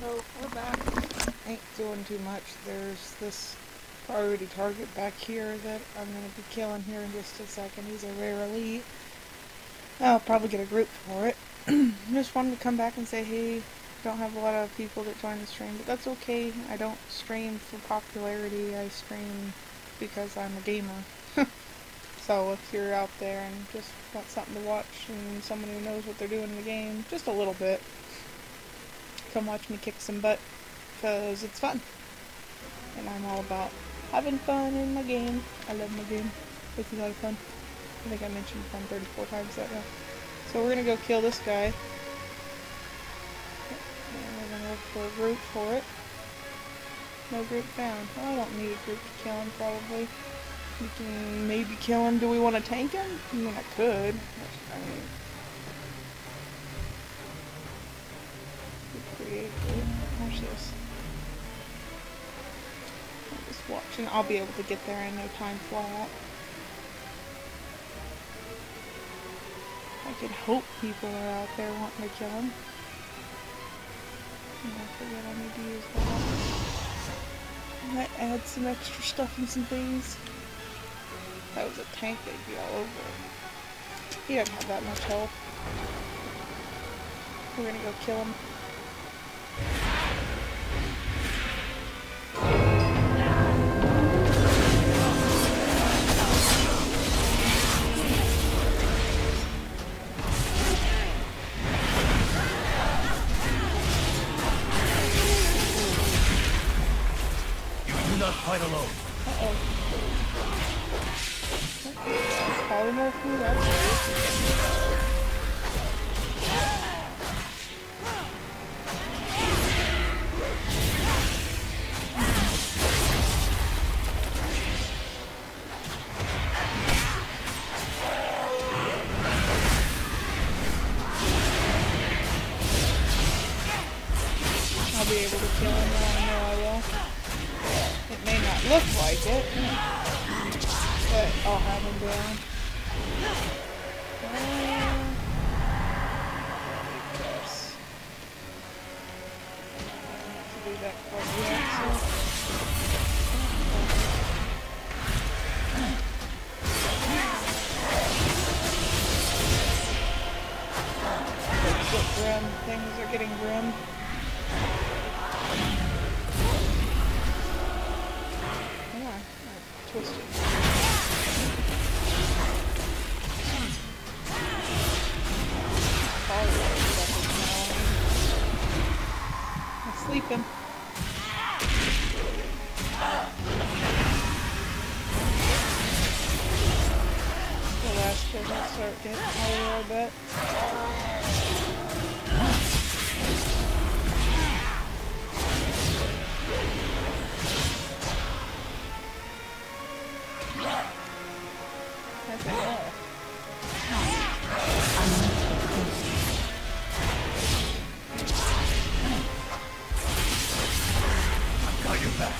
So we're back. Ain't doing too much. There's this priority target back here that I'm going to be killing here in just a second. He's a rare elite. I'll probably get a group for it. Just wanted to come back and say, hey, don't have a lot of people that join the stream, but that's okay. I don't stream for popularity. I stream because I'm a gamer. So if you're out there and just want something to watch and someone who knows what they're doing in the game, just a little bit, come watch me kick some butt, because it's fun. And I'm all about having fun in my game. I love my game. It's a lot of fun. I think I mentioned fun 34 times that now. So we're going to go kill this guy. And we're going to look for a group for it. No group found. Well, I don't need a group to kill him, probably. We can maybe kill him. Do we want to tank him? I mean, I could. I mean, create group. Watch this. I'm just watching. I'll be able to get there in no time flat. I could hope people are out there wanting to kill him. I forget I need to use that. I might add some extra stuff and some things. If that was a tank, they'd be all over it. He doesn't have that much health. We're gonna go kill him. Fight alone. Uh-oh. Polymorph me, that's weird. I'll be able to kill him now, I know I will. It may not look like it, but I'll have him down. Yes. To do that for the exit. Let's get grim. Things are getting grim. Twisted. I'm sleeping. The last kid will start getting harder, I bet. That's it. I've got your back.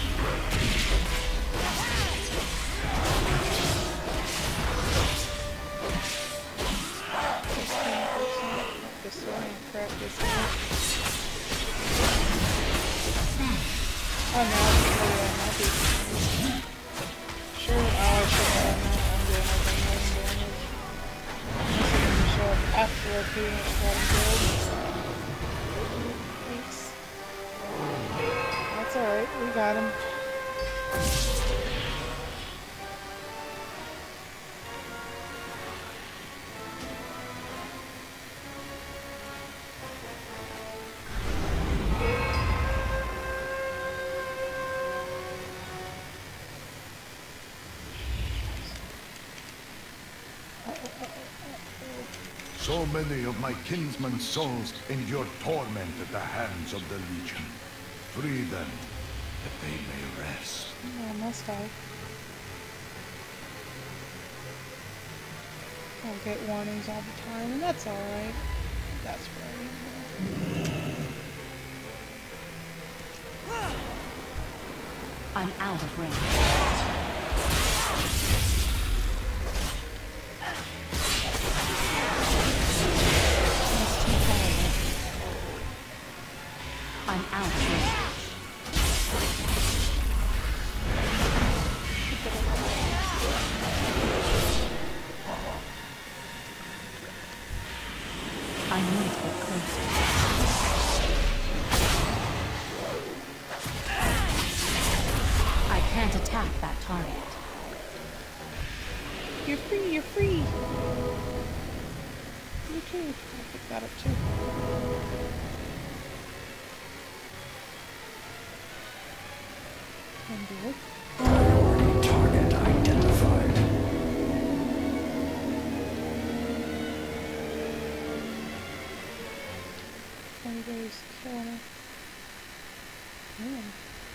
Oh no, I should have sure, oh, I should have done that. I'm doing everything more damage. This is going to show up after I pretty much got him killed. Thanks. That's alright, we got him. So many of my kinsmen's souls endure torment at the hands of the Legion. Free them, that they may rest. Oh, must I? I'll get warnings all the time, and that's alright. That's right. I'm out of range. I'm out of range. I need to get closer. I can't attack that target. You're free, you're free! You too. I'll pick that up too. Priority target identified. Everybody's killing her. Yeah.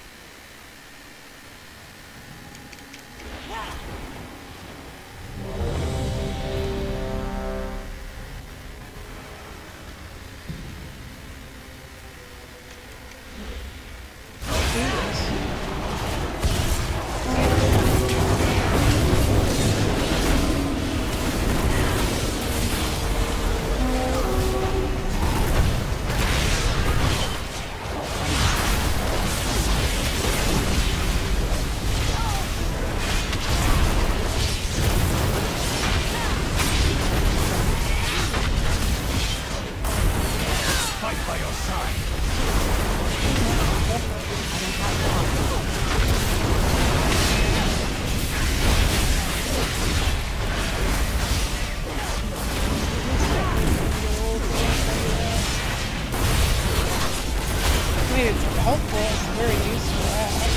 I mean, it's helpful, it's very useful app.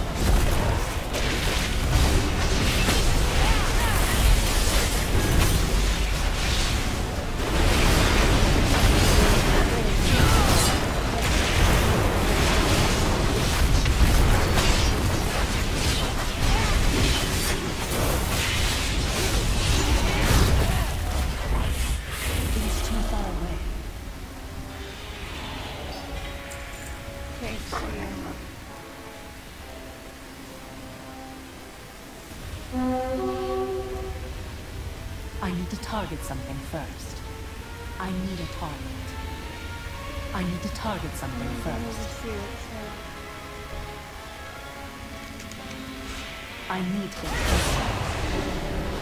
He's too far away. Can't see him. I need to target something first. I need a target. I need to target something first. See it, so. I need to get closer.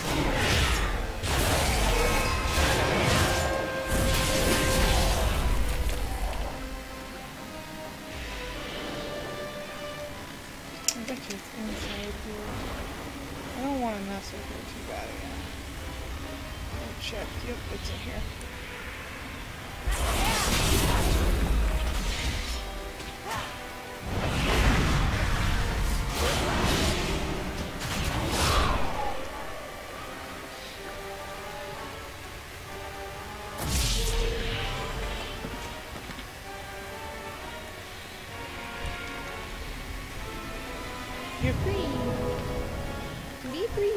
I bet you it's inside here. I don't want to mess with her too bad again. I'll check. Yep, it's in here. You're free. Be free.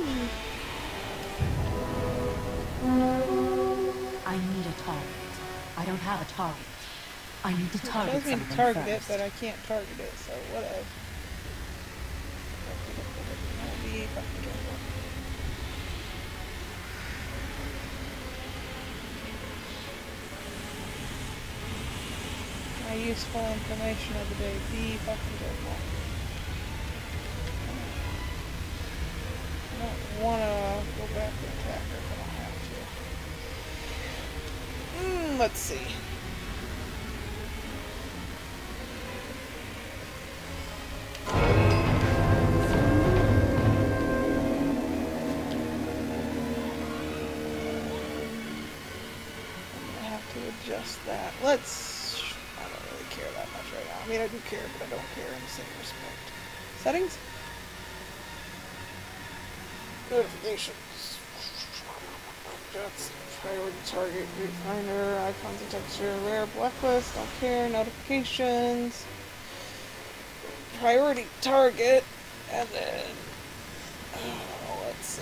I need a target. I don't have a target. I need to It target tells me to something target it, first. but I can't target it, so whatever. I'll be fucking careful. My useful information of the day. Be fucking careful. I don't want to go back and attack her if I don't have to. Let's see. I have to adjust that. I don't really care that much right now. I mean, I do care, but I don't care in the same respect. Settings? Notifications. That's priority target, group finder, icons and texture, rare blacklist, don't care, notifications, priority target, and then, let's see.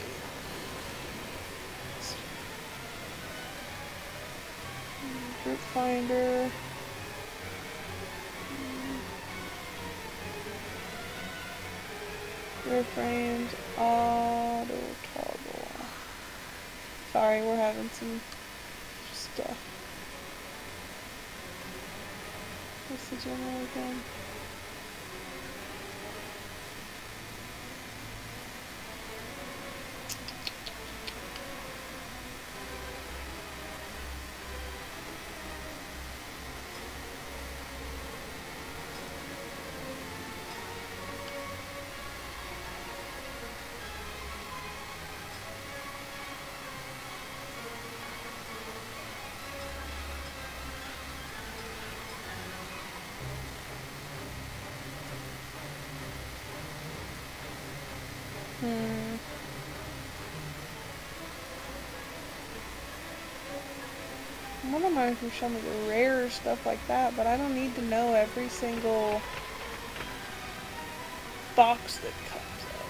Group finder. Reframed auto toggle. Sorry, we're having some stuff. Let's see. the general again. I wouldn't mind if you show me the rare stuff like that, but I don't need to know every single box that comes up.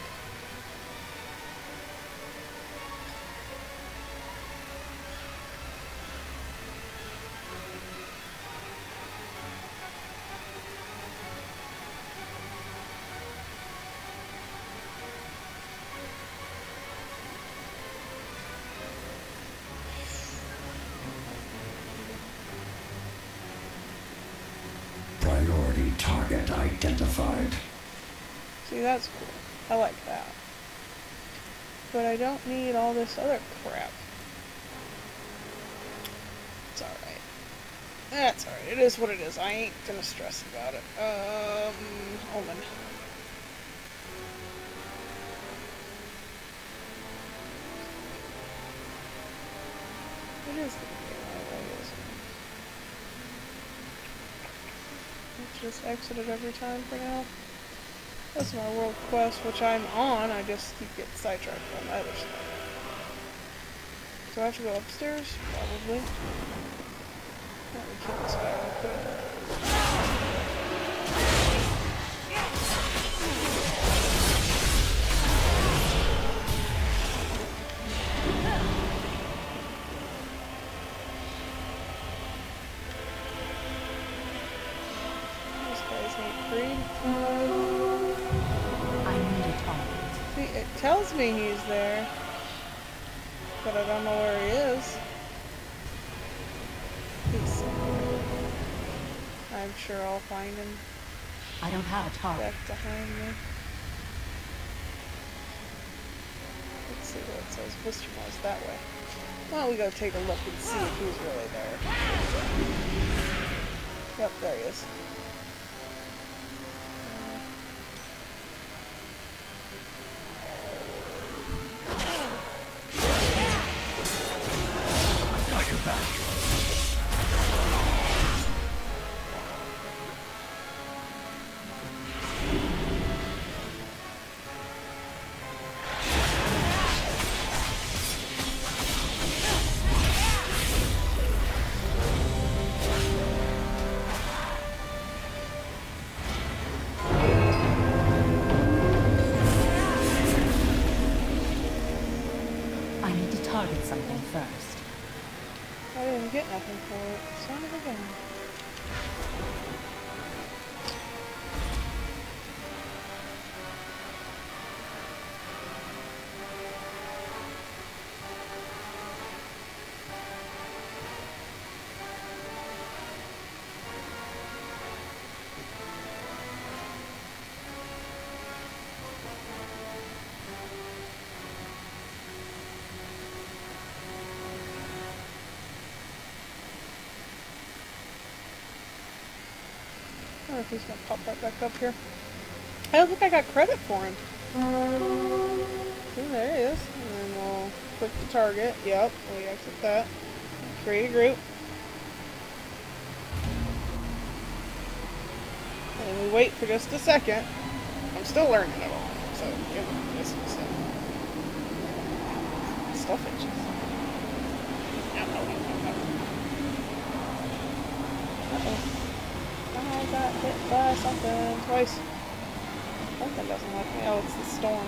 Priority target identified. See, that's cool. I like that. But I don't need all this other crap. It's alright. That's alright. It is what it is. I ain't gonna stress about it. Omen. It is gonna be my way, isn't it? Let's just exit it every time for now. That's my world quest, which I'm on. I just keep getting sidetracked on other stuff. Do I have to go upstairs? Probably. Let me kill this guy real quick. This guy's ain't free. I need a target. See, it tells me he's there, but I don't know where he is. He's somewhere. I'm sure I'll find him I don't have a target. back behind me. Let's see what it says. Westernmore's that way. Why don't we go take a look and see if he's really there? Yep, there he is. Got your back. I need to target something first. I didn't get nothing for it. Son of a gun. I don't know if he's gonna pop right back up here. I don't think I got credit for him. See, there he is. And then we'll click the target. Yep, we exit that. Create a group. And then we wait for just a second. I'm still learning it all, so give me just a second. Stuff itches. Uh-oh. I got hit by something twice. Something doesn't like me. Oh, it's the storm.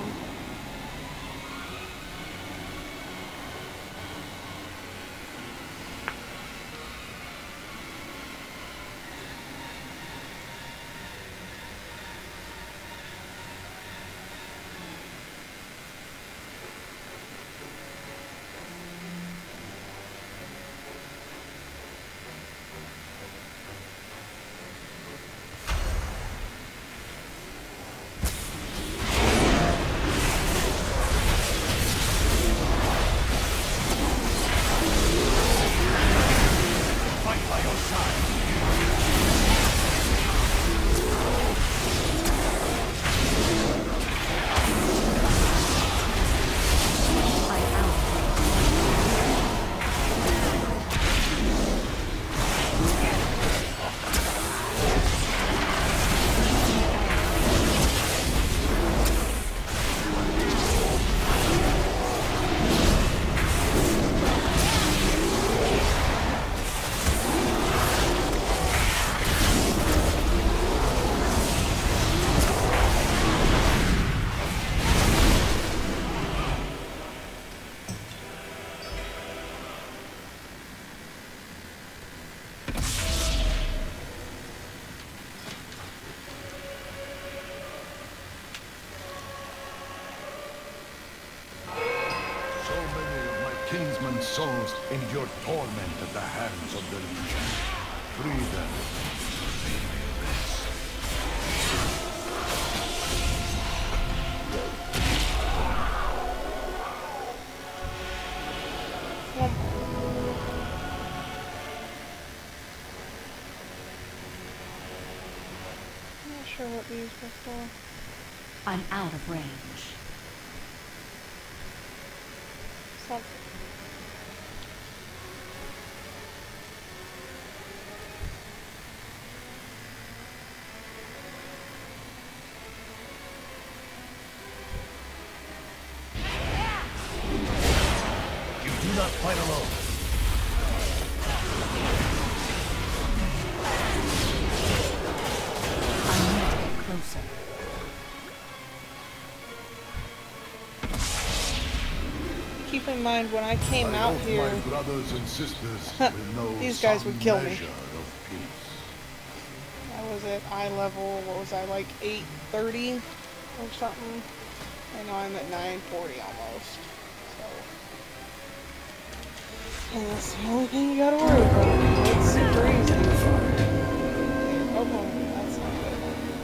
kinsmen's souls endure torment at the hands of the Legion. Free them. They may rest. Not sure what these were for. I'm out of range. Something. You do not fight alone. I need to get closer. Keep in mind when I came out hope here, my brothers and sisters will know these guys some would kill me. measure of peace. I was at eye level, what was I, like 830 or something? And now I'm at 940 almost. So. And that's the only thing you gotta worry about. It's super easy. Oh, that's not good.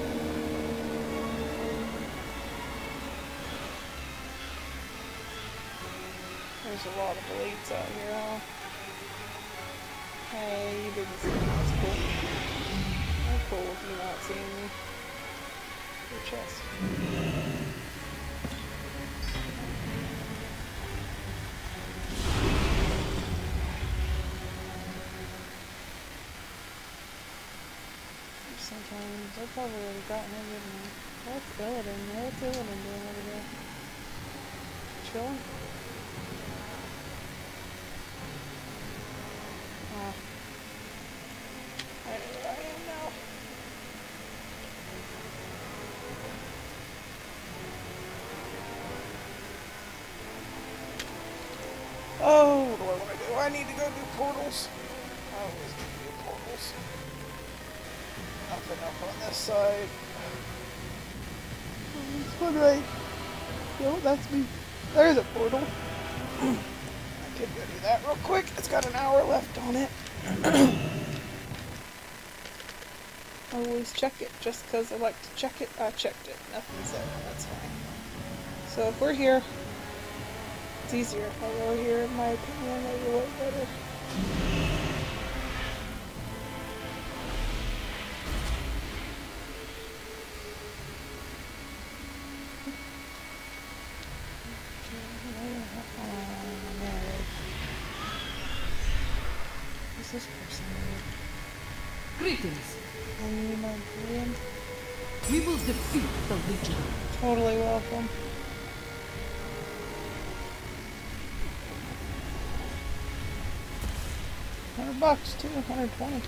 There's a lot of blades out here, huh? Hey, you didn't see me. That's cool. I'm cool with you not seeing me. Your chest. Sometimes I've probably already gotten everything. What's Illidan? What's Illidan doing over there? Chilling? I know where I am now. Oh, what do I want to do? I need to go do portals. I always need to do portals. Nothing up on this side. This one right. No, that's me. There's a portal. I could go do that real quick. It's got an hour left on it. I always check it just because I like to check it. I checked it. Nothing's there. That's fine. So if we're here, it's easier. If I go here, in my opinion, it'll work better. Who's this person? Greetings. My friend. We will defeat the Legion. Totally welcome. $100 too, 120.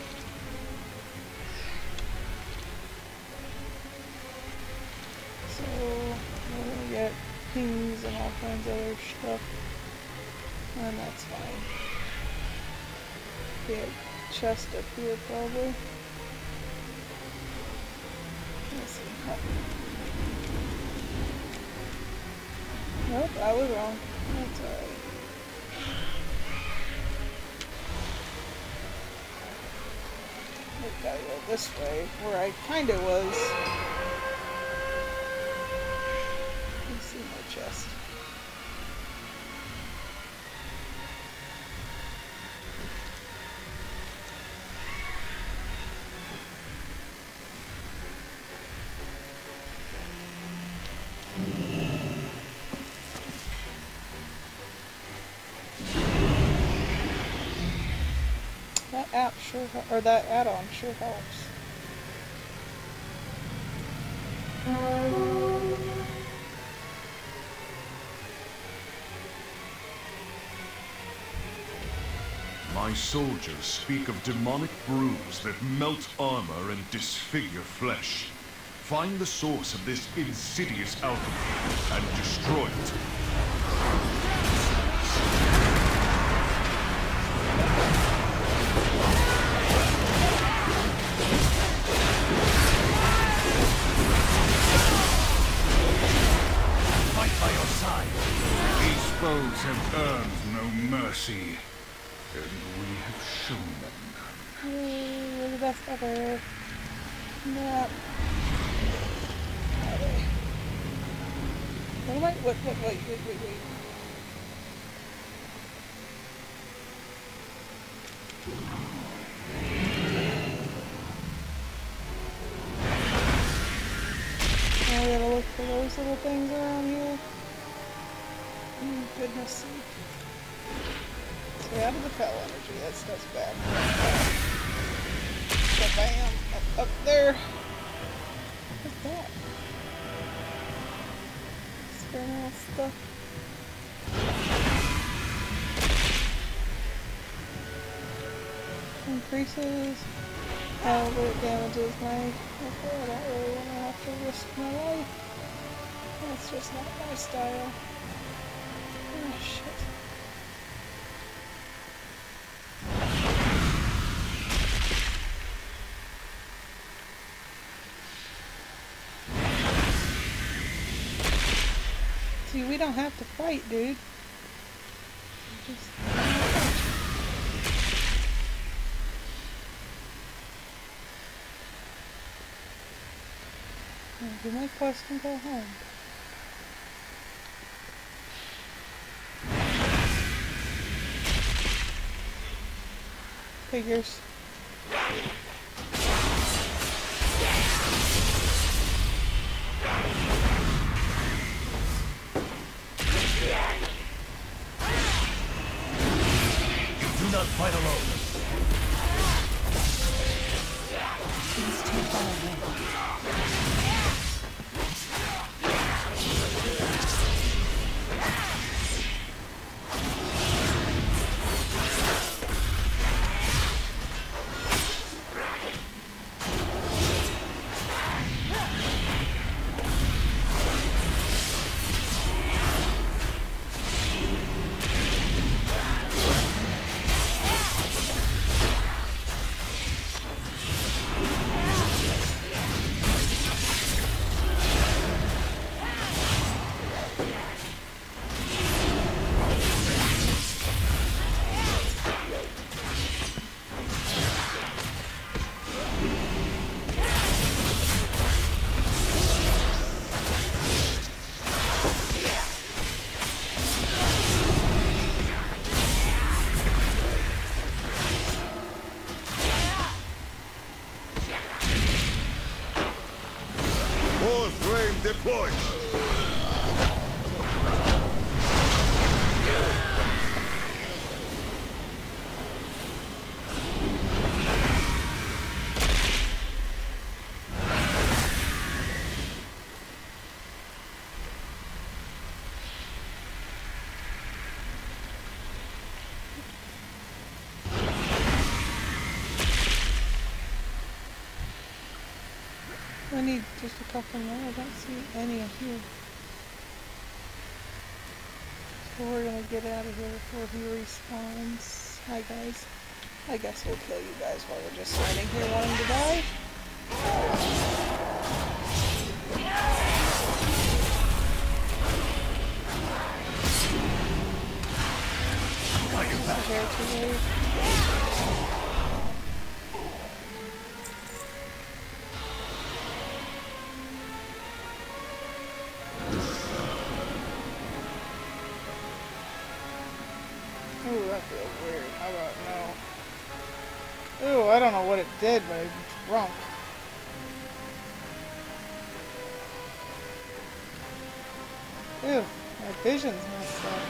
So we're gonna get pings and all kinds of other stuff, and that's fine. Get chest up here probably. Let's see. Oh. Nope, I was wrong. That's alright. We gotta go this way, where I kinda was. Let's see my chest. That app sure, or that add-on sure helps. My soldiers speak of demonic brews that melt armor and disfigure flesh. Find the source of this insidious alchemy and destroy it. Fight by your side. These foes have earned no mercy, and we have shown them none. Yay, we're the best ever. No. What am I? Wait. I gotta look for those little things around here. Goodness sake. Stay out of the fell energy, that's bad. Bam! Up there! What's that? Experimental stuff. Increases how it damages my... Okay, I don't really want to have to risk my life. That's just not my style. Oh, shit. See, we don't have to fight, dude. Just... do my quest and go home. Figures. You do not fight alone. He's too far away. Deployed! I need just a couple more. I don't see any up here. So we're gonna get out of here before he respawns. Hi guys. I guess we'll kill you guys while we're just standing here wanting to die. Prepare to wait. Ooh, that feels weird. How about no? Ooh, I don't know what it did, but I'm drunk. Ew, my vision's messed up.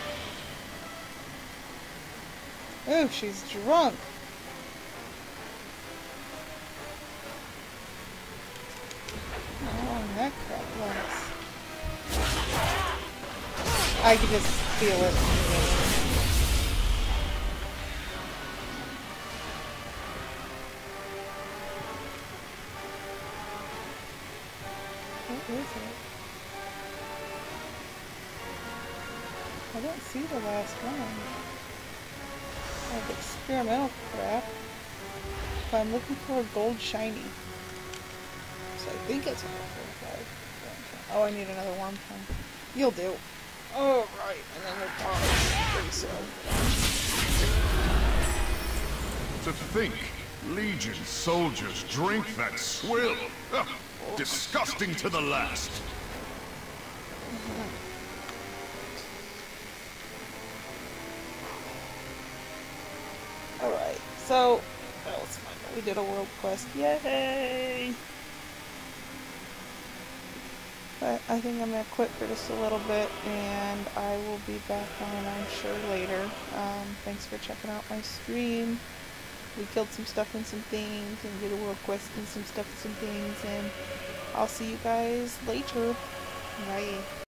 Ooh, she's drunk. How long that crap lasts. I can just feel it. What is it? I don't see the last one. Like experimental crap. But I'm looking for a gold shiny. So I think it's a 45. Oh, I need another worm tongue. You'll do. Oh, right, and then they're polished pretty soon. To think, Legion soldiers drink that swill. Ugh, disgusting to the last. Alright, so that was fun. We did a world quest. Yay! But I think I'm going to quit for just a little bit, and I will be back on, I'm sure, later. Thanks for checking out my stream. We killed some stuff and some things, and did a world quest and some stuff and some things, and I'll see you guys later. Bye.